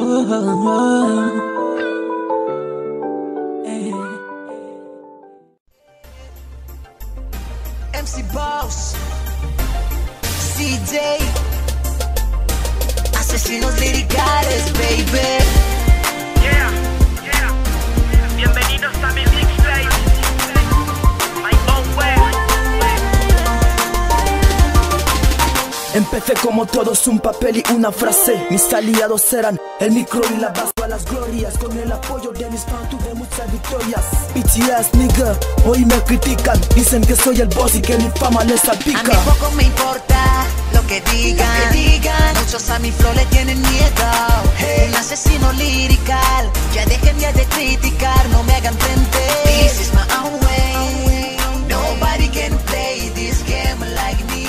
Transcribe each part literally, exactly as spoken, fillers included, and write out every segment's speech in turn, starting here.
M C Boss, C J, asesinos liricales, baby. Yeah, yeah. Bienvenidos a mi mixtape, My Own Way. Empecé como todos, un papel y una frase. Mis aliados eran el micro y la base a las glorias. Con el apoyo de mis fans tuve muchas victorias. B T S, nigga, hoy me critican. Dicen que soy el boss y que mi fama les salpica. A mí poco me importa lo que digan, lo que digan. Muchos a mi flow le tienen miedo. Hey. Un asesino lirical, ya dejen ya de criticar, no me hagan frente. This is my own way. Nobody can play this game like me.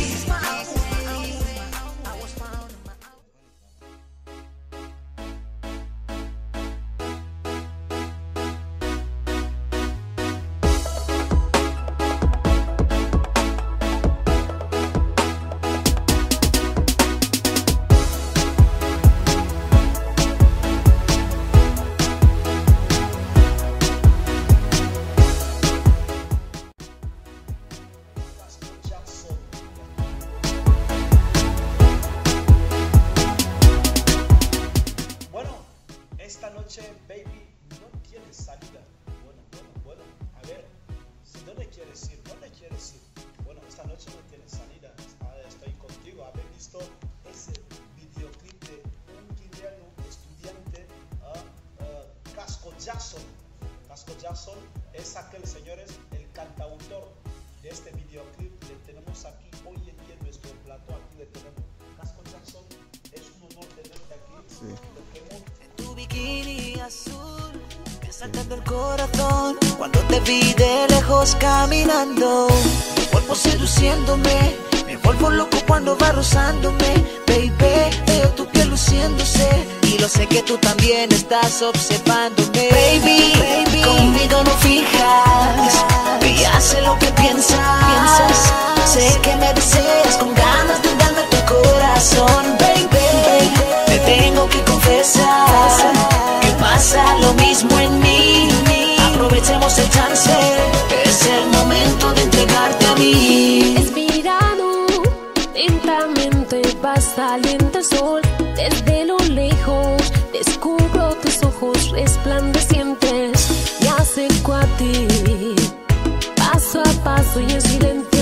Esta noche, baby, no tienes salida. Bueno, bueno, bueno. A ver, ¿dónde quieres ir? ¿Dónde quieres ir? Bueno, esta noche no tienes salida. Estoy contigo. ¿Habéis visto ese videoclip de un guineano estudiante, uh, uh, Casco Jackson? Casco Jackson es aquel, señores, el cantautor de este videoclip. Le tenemos aquí hoy en día en nuestro plato. Aquí le tenemos. Casco Jackson, es un honor tenerte aquí. Sí. Bikini azul, me saltando el corazón cuando te vi de lejos caminando. Mi cuerpo seduciéndome, me vuelvo loco cuando va rozándome. Baby, veo tu piel luciéndose y lo sé que tú también estás observándome. Baby, baby, conmigo no fijas y hace lo que piensas. piensas. Sé que me deseas con ganas de darme tu corazón. Baby, te tengo que confesar que pasa lo mismo en mí. Aprovechemos el chance, es el momento de entregarte a mí. Es verano, lentamente va saliendo el sol. Desde lo lejos descubro tus ojos resplandecientes. Me acerco a ti, paso a paso y en silencio.